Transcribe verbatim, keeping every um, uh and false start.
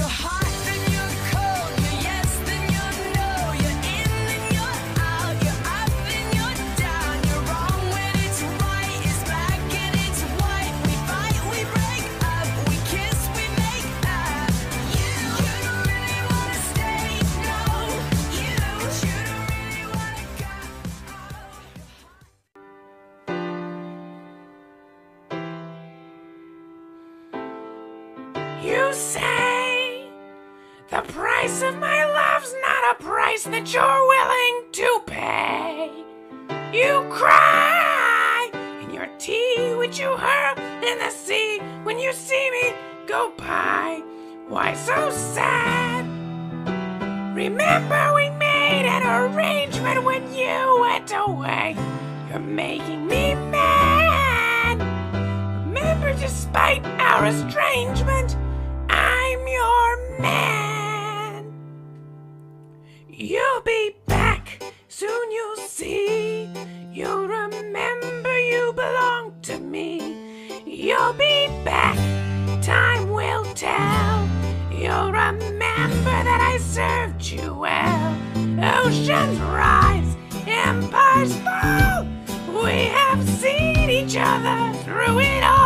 You say the price of my love's not a price that you're willing to pay. You cry in your tea, which you hurl in the sea when you see me go by. Why so sad? Remember we made an arrangement when you went away. You're making me mad. Remember, despite our estrangement, I'm your man. You'll be back, soon you'll see. You'll remember you belong to me. You'll be back, time will tell. You'll remember that I served you well. Oceans rise, empires fall. We have seen each other through it all.